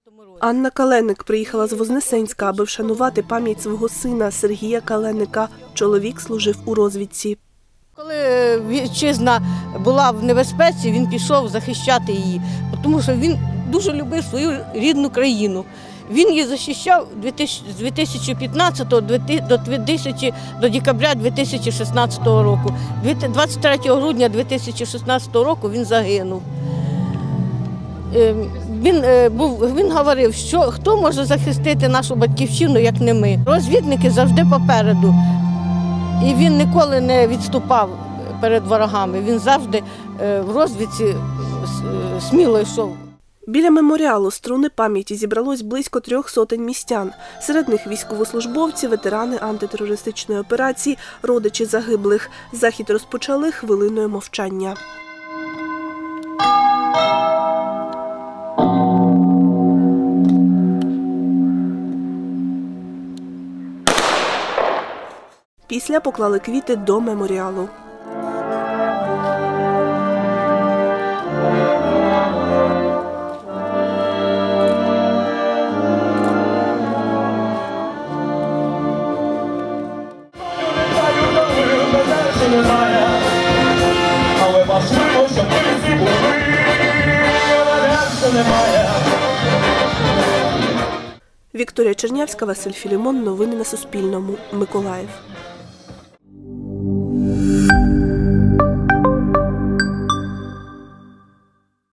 Анна Каленик приїхала з Вознесенська, аби вшанувати пам'ять свого сина Сергія Каленика. Чоловік служив у розвідці. Коли вітчизна була в небезпеці, він пішов захищати її, тому що він дуже любив свою рідну країну. Він її захищав з 2015 до декабря 2016 року. 23 грудня 2016 року він загинув. Він говорив, що хто може захистити нашу батьківщину, як не ми. Розвідники завжди попереду. І він ніколи не відступав перед ворогами, він завжди в розвідці сміло йшов. Біля меморіалу «Струни пам'яті» зібралось близько 300 містян. Серед них військовослужбовці, ветерани антитерористичної операції, родичі загиблих. Захід розпочали хвилиною мовчання. Після поклали квіти до меморіалу. Вікторія Чернявська, Василь Філімон. Новини на Суспільному. Миколаїв.